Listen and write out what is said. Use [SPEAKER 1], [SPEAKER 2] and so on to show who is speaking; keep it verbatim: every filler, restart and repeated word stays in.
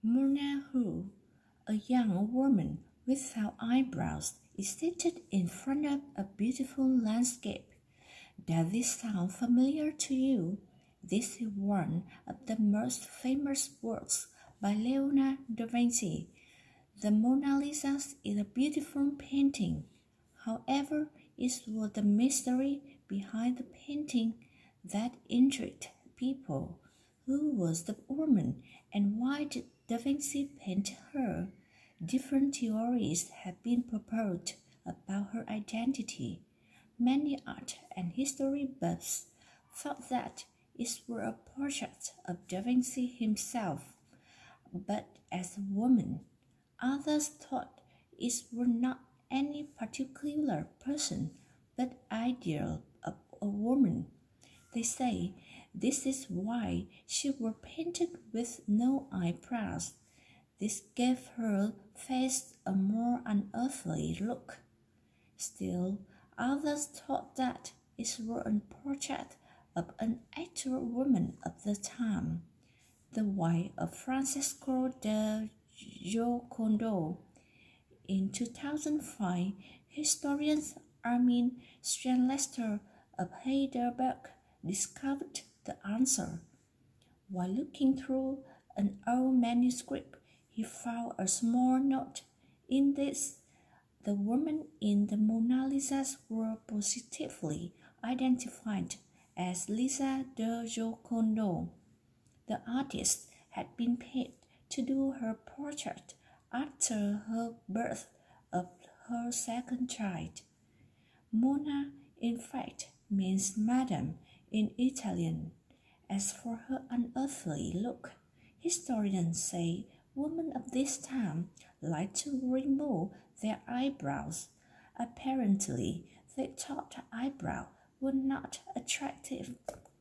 [SPEAKER 1] Mona Hu, a young woman without eyebrows, is seated in front of a beautiful landscape. Does this sound familiar to you? This is one of the most famous works by Leonardo da Vinci. The Mona Lisa is a beautiful painting. However, it was the mystery behind the painting that intrigued people. Who was the woman and why did Da Vinci paint her? Different theories have been proposed about her identity. Many art and history buffs thought that it was a portrait of Da Vinci himself, but as a woman. Others thought it was not any particular person, but ideal of a woman. They say this is why she was painted with no eyebrows. This gave her face a more unearthly look. Still, others thought that it was a portrait of an actual woman of the time, the wife of Francesco de Giocondo. In two thousand five, historian Armin Sternlester of Heidelberg discovered the answer. While looking through an old manuscript, he found a small note. In this, the woman in the Mona Lisa was positively identified as Lisa de Giocondo. The artist had been paid to do her portrait after her birth of her second child. Mona, in fact, means madam in Italian. As for her unearthly look, historians say women of this time liked to remove their eyebrows. Apparently, they thought eyebrows were not attractive.